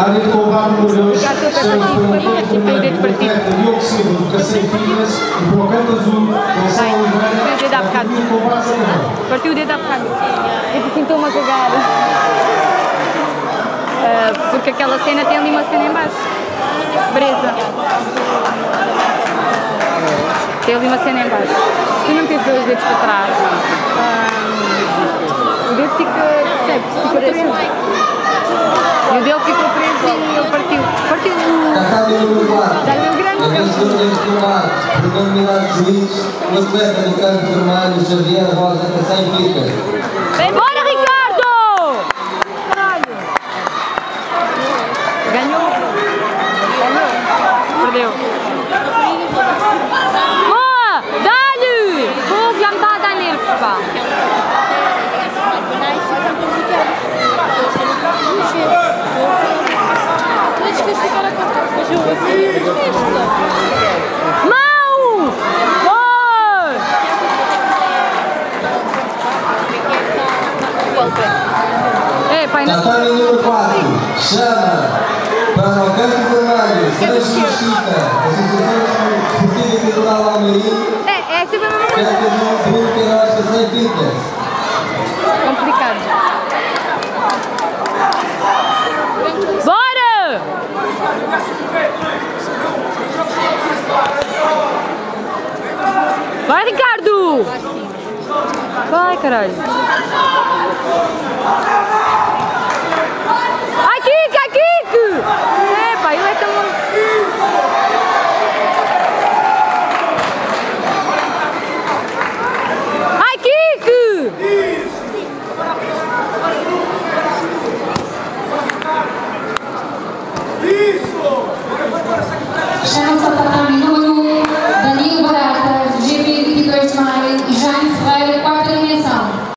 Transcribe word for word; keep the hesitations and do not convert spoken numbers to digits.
área de combate número dois, chama-se para o Partido atleta Diogo Silva, do Cacém Fitness, e para o canto azul, Gonçalo Oliveira, da Academia de Combate Sacavão. Partiu o dedo há bocado. Eu te sinto-me a cagar. Uh, porque aquela cena tem ali uma cena em baixo. Breza. Tem ali uma cena em baixo. Se não tens dois dedos para trás, um, o dedo fica, percebes? Fica preso. E o dele ficou preso e ele partiu. Partiu o... Dá-lhe o grande. A vencedora deste combate, por unanimidade de juízes, o atleta do campo vermelho, Xavier Rosa Cacém Fitness. Bora, Ricardo! Caralho! Ganhou! Ganhou! Perdeu! Boa! Dá-lhe! Fogo, já me está a dar nervos, pá! Mão! Boa! É, pai, não... Tatame número quatro, chama para o campo vermelho, Sérgio Mesquita, Associação Esportiva e Cultural Almeirim. É, é sempre a mesma coisa. Campeão do mundo Queiroz Cacém Fitness. Complicado. Bora! Vai, Ricardo! Vai, caralho. Ai, Kika, ai, Kika! É, pá, ele é tão... Ai, Kika! Chama-se a Tatame